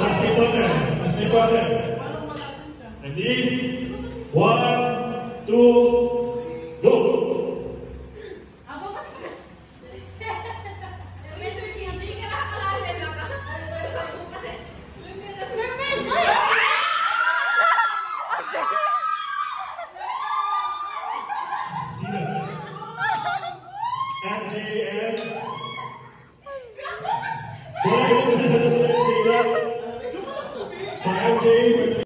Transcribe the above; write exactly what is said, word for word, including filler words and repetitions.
last three partner. Last three partner. Ready? One, two, go. M J and boleh boleh boleh boleh boleh M J